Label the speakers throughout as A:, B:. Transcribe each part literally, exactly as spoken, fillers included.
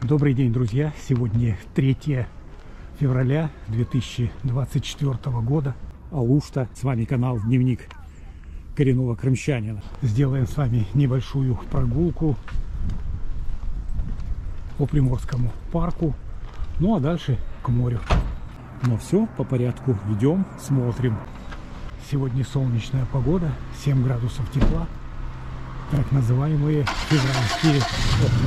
A: Добрый день, друзья! Сегодня третье февраля две тысячи двадцать четвёртого года. Алушта. С вами канал Дневник коренного крымчанина. Сделаем с вами небольшую прогулку по Приморскому парку. Ну а дальше к морю. Но все по порядку. Идем, смотрим. Сегодня солнечная погода, семь градусов тепла. Так называемые февральские окна.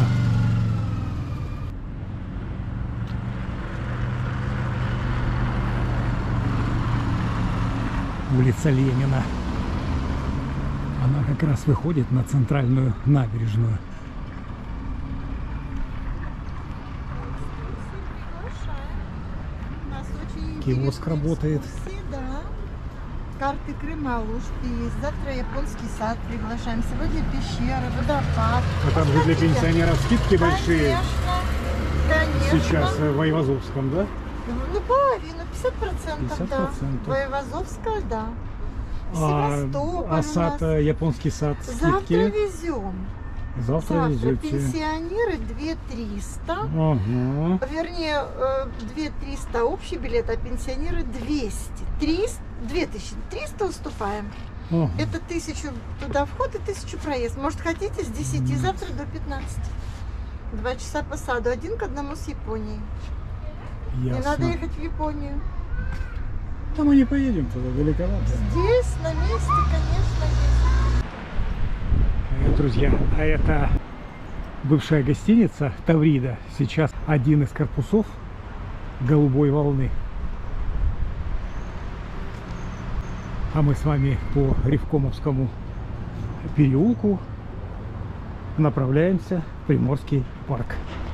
A: Улица Ленина. Она как раз выходит на центральную набережную. Киоск работает.
B: Да. Карты Крыма, Алушты есть. Завтра японский сад приглашаем. Сегодня пещера, водопад.
A: А там же для пенсионеров скидки большие.
B: Конечно.
A: Сейчас в Айвазовском, да?
B: Ну, половину, пятьдесят процентов,
A: пятьдесят процентов.
B: да. Воевазовская, да.
A: А, а сад, японский сад, скидки?
B: Завтра везем.
A: Завтра,
B: Завтра
A: везете.
B: Пенсионеры две триста.
A: Ага.
B: Вернее, две триста общий билет, а пенсионеры двести. триста, две тысячи триста уступаем.
A: Ага.
B: Это тысячу туда вход и тысячу проезд. Может, хотите с десяти, завтра до пятнадцати. Два часа по саду, один к одному с Японией.
A: Ясно.
B: Не надо ехать в Японию.
A: А мы не поедем туда, далековато.
B: Здесь, на месте, конечно, есть.
A: Друзья, а это бывшая гостиница Таврида. Сейчас один из корпусов Голубой волны. А мы с вами по Ревкомовскому переулку направляемся в Приморский парк.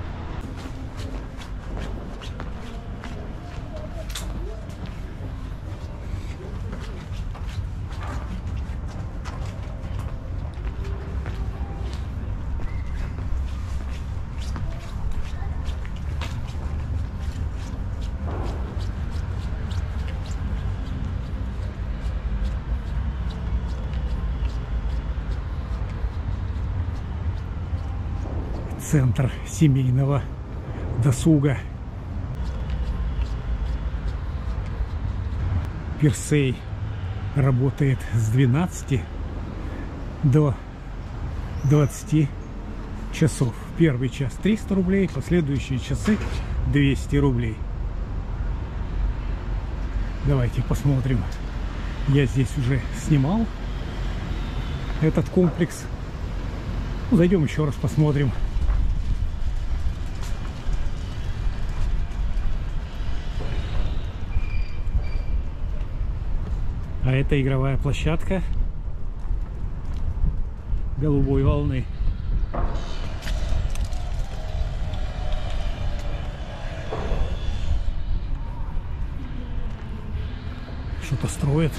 A: Центр семейного досуга. Персей работает с двенадцати до двадцати часов. Первый час триста рублей, последующие часы двести рублей. Давайте посмотрим. Я здесь уже снимал этот комплекс. Ну, зайдем еще раз посмотрим. А это игровая площадка Голубой волны. Что-то строят.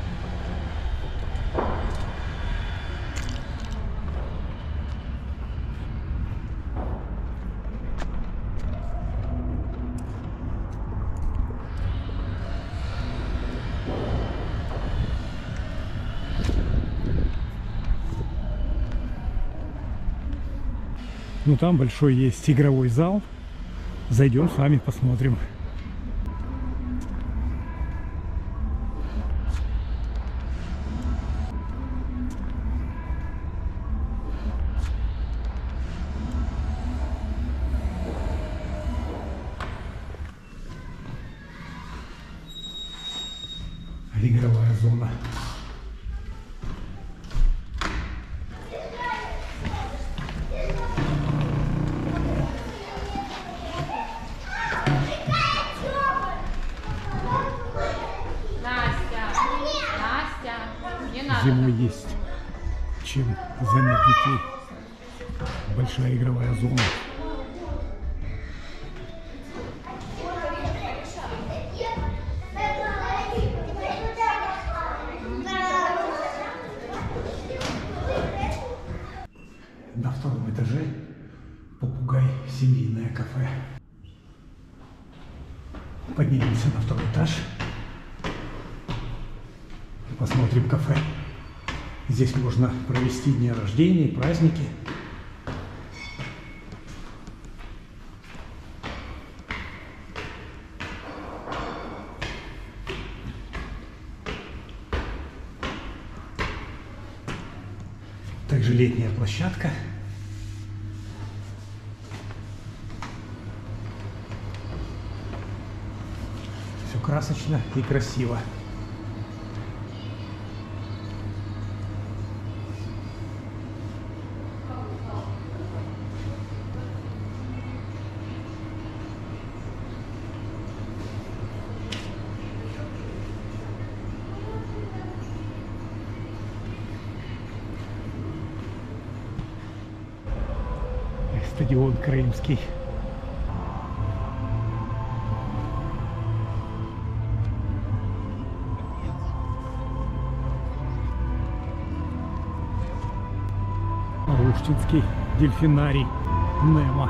A: Ну, там большой есть игровой зал. Зайдем с вами, посмотрим. Игровая зона. Зимой есть чем занять детей. Большая игровая зона. На втором этаже попугай семейное кафе. Поднимемся на второй этаж. Посмотрим кафе. Здесь можно провести дни рождения, праздники. также летняя площадка. Все красочно и красиво. Стадион Крымский. Руштинский дельфинарий Немо.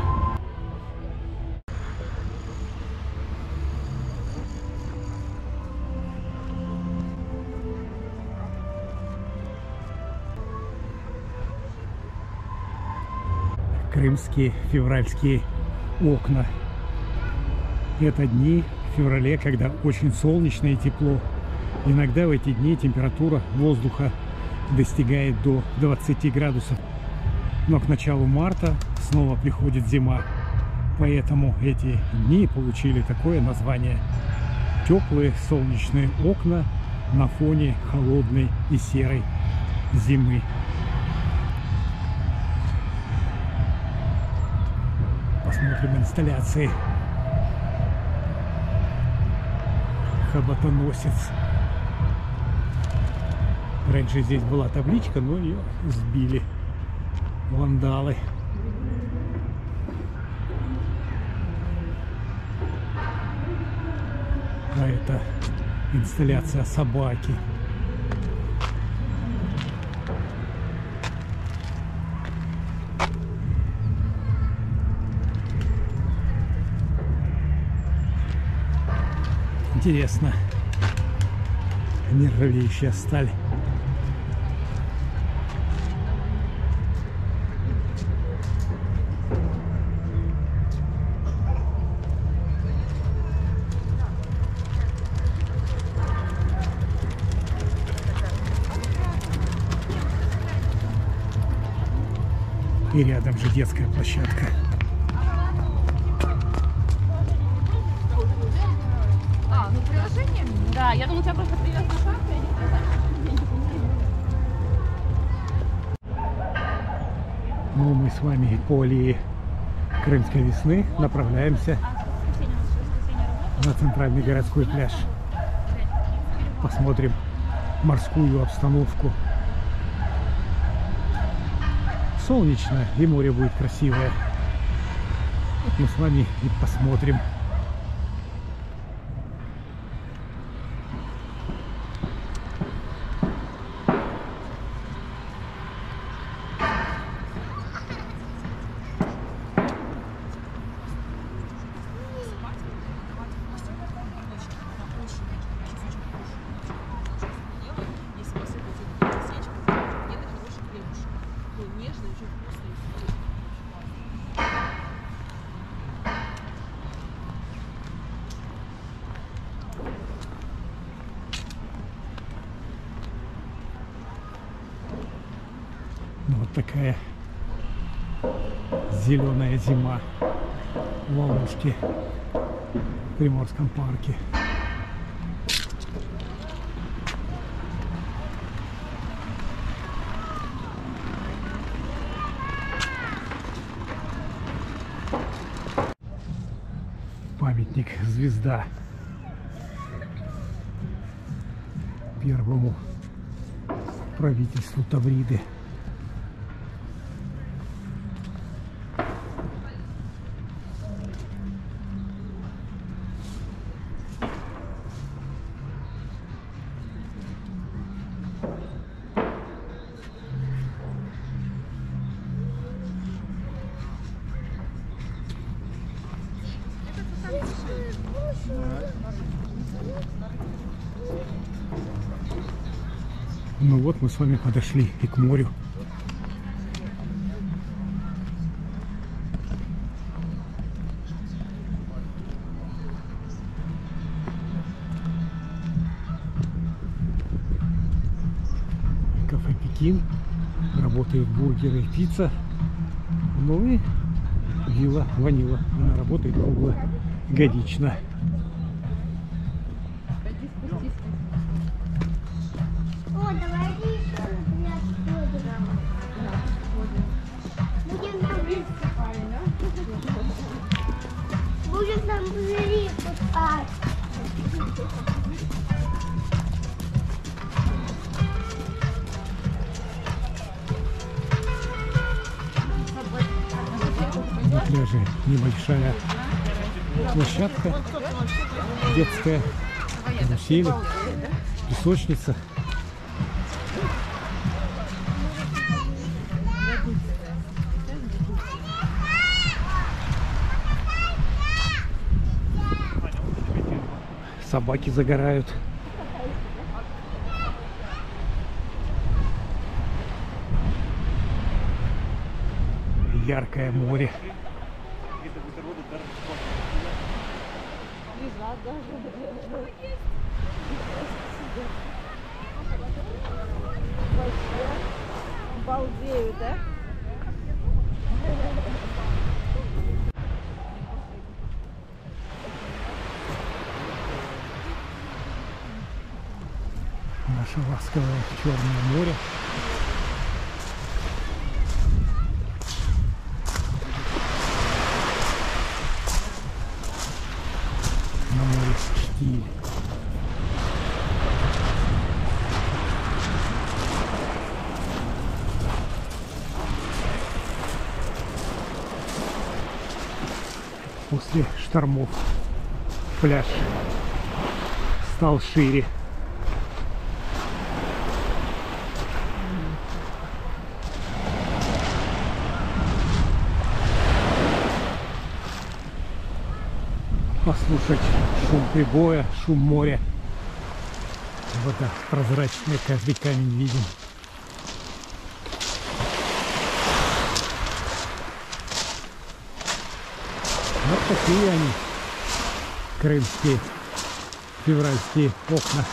A: Крымские февральские окна. Это дни в феврале, когда очень солнечно и тепло. Иногда в эти дни температура воздуха достигает до двадцати градусов. Но к началу марта снова приходит зима. Поэтому эти дни получили такое название. Теплые солнечные окна на фоне холодной и серой зимы. Посмотрим инсталляции. Хоботоносец. Раньше здесь была табличка, но ее сбили вандалы. А это инсталляция собаки. Интересно. Нержавеющая сталь. И рядом же детская площадка.
C: А, ну приложение? Да, я думаю, у тебя просто привязана шапка, и они
A: Ну, мы с вами по аллее Крымской весны направляемся на центральный городской пляж. Посмотрим морскую обстановку. Солнечно, и море будет красивое. Вот мы с вами и посмотрим. Вот такая зеленая зима в Волжске, в Приморском парке. Памятник «Звезда» первому правительству Тавриды. Ну вот мы с вами подошли и к морю. Кафе «Пекин», работают бургеры и пицца. Ну и вилла Ванила. Она работает круглогодично.
D: О, давай будем там пузыри пускать.
A: На пляже небольшая площадка детская, карусели, песочница. Собаки загорают. Яркое море.
B: Балдею, да?
A: Наше ласковое Черное море. На море штиль. После штормов пляж стал шире. Послушать шум прибоя, шум моря. Вода прозрачная, каждый камень виден. Вот такие они, крымские февральские окна.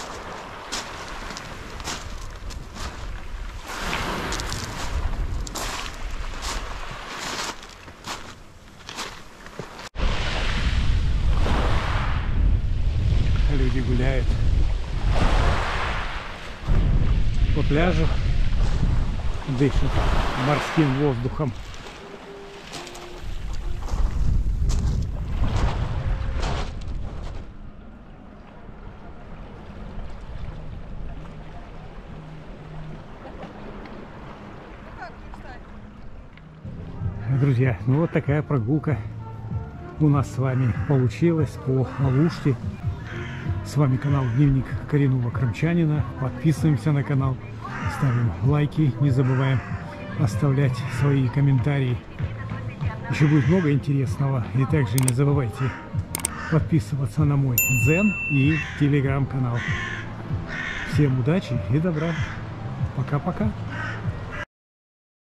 A: Люди гуляют по пляжу, дышат морским воздухом. Друзья, ну вот такая прогулка у нас с вами получилась по Алуште. С вами канал Дневник коренного крымчанина. Подписываемся на канал, ставим лайки, не забываем оставлять свои комментарии. Еще будет много интересного. И также не забывайте подписываться на мой дзен и телеграм-канал. Всем удачи и добра. Пока-пока.